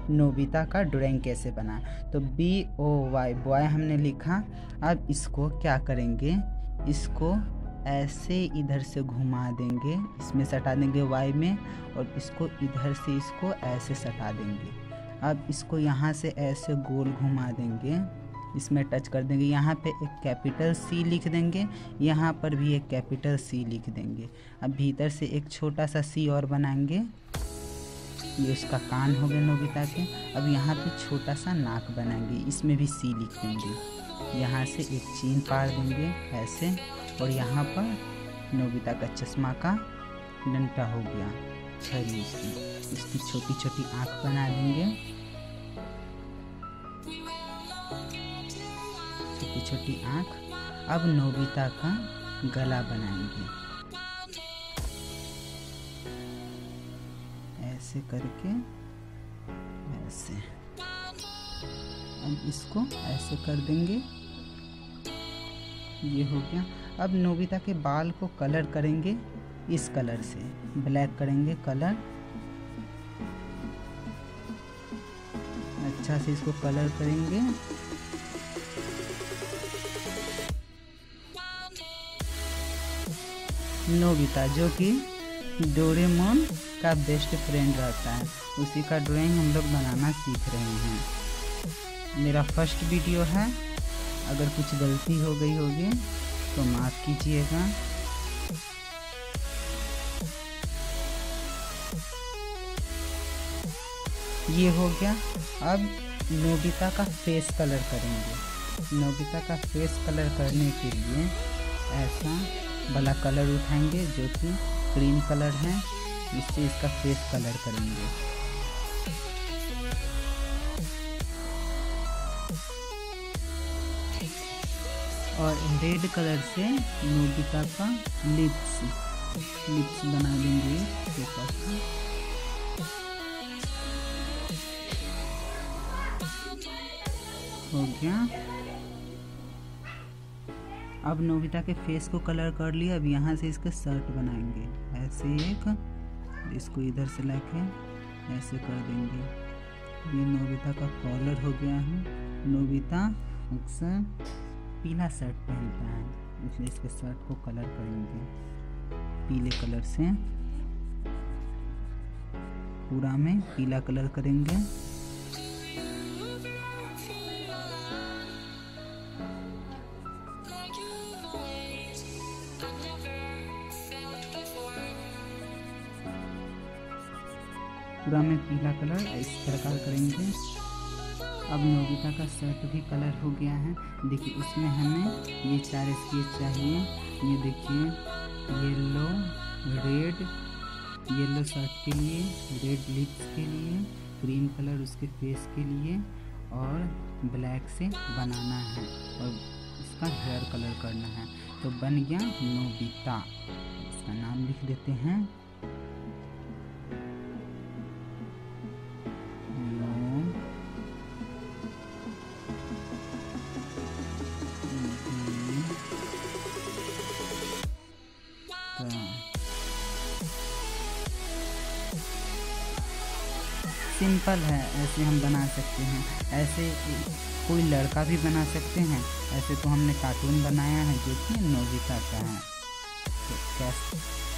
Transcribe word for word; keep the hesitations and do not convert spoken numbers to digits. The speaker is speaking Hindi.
नोबिता का ड्राइंग कैसे बना। तो बी ओ वाई बॉय हमने लिखा। अब इसको क्या करेंगे, इसको ऐसे इधर से घुमा देंगे, इसमें सटा देंगे वाई में, और इसको इधर से इसको ऐसे सटा देंगे। अब इसको यहाँ से ऐसे गोल घुमा देंगे, इसमें टच कर देंगे, यहाँ पे एक कैपिटल सी लिख देंगे, यहाँ पर भी एक कैपिटल सी लिख देंगे। अब भीतर से एक छोटा सा सी और बनाएंगे, ये उसका कान हो गए नोबिता के। अब यहाँ पे छोटा सा नाक बनाएंगे, इसमें भी सी लिख देंगे, यहाँ से एक चीन पार देंगे ऐसे, और यहाँ पर नोबिता का चश्मा का डंटा हो गया छड़ी उसकी। इसकी छोटी छोटी आँख बना देंगे, छोटी छोटी आँख। अब नोबिता का गला बनाएंगे ऐसे करके, ऐसे। अब इसको ऐसे कर देंगे, ये हो गया। अब नोबिता के बाल को कलर करेंगे इस कलर से, ब्लैक करेंगे कलर, अच्छा से इसको कलर करेंगे। नोबिता जो कि डोरेमोन का बेस्ट फ्रेंड रहता है, उसी का ड्राइंग हम लोग बनाना सीख रहे हैं। मेरा फर्स्ट वीडियो है, अगर कुछ गलती हो गई होगी तो माफ़ कीजिएगा। ये हो गया। अब नोबिता का फेस कलर करेंगे। नोबिता का फेस कलर करने के लिए ऐसा वाला कलर उठाएंगे जो कि क्रीम कलर है, इससे इसका फेस कलर करेंगे। और रेड कलर से नोबिता का लिप्स लिप्स बना देंगे छोटा सा। हो गया। अब नोबिता के फेस को कलर कर लिया। अब यहाँ से इसका शर्ट बनाएंगे ऐसे एक, इसको इधर से लाके ऐसे कर देंगे। ये नोबिता का कॉलर हो गया है। नोबिता अक्सर पीला शर्ट पहनता है, इसलिए इसके शर्ट को कलर करेंगे पीले कलर से, पूरा में पीला कलर करेंगे। पूरा में पीला कलर इस प्रकार करेंगे। अब नोबिता का शर्ट भी कलर हो गया है। देखिए इसमें हमें ये चार स्केच चाहिए। ये देखिए येलो, रेड, येलो शर्ट के लिए, रेड लिप्स के लिए, क्रीम कलर उसके फेस के लिए, और ब्लैक से बनाना है और इसका हेयर कलर करना है। तो बन गया नोबिता। इसका नाम लिख देते हैं सिंपल है, ऐसे हम बना सकते हैं। ऐसे कोई लड़का भी बना सकते हैं। ऐसे तो हमने कार्टून बनाया है जो कि नोबिता का है। तो कैसे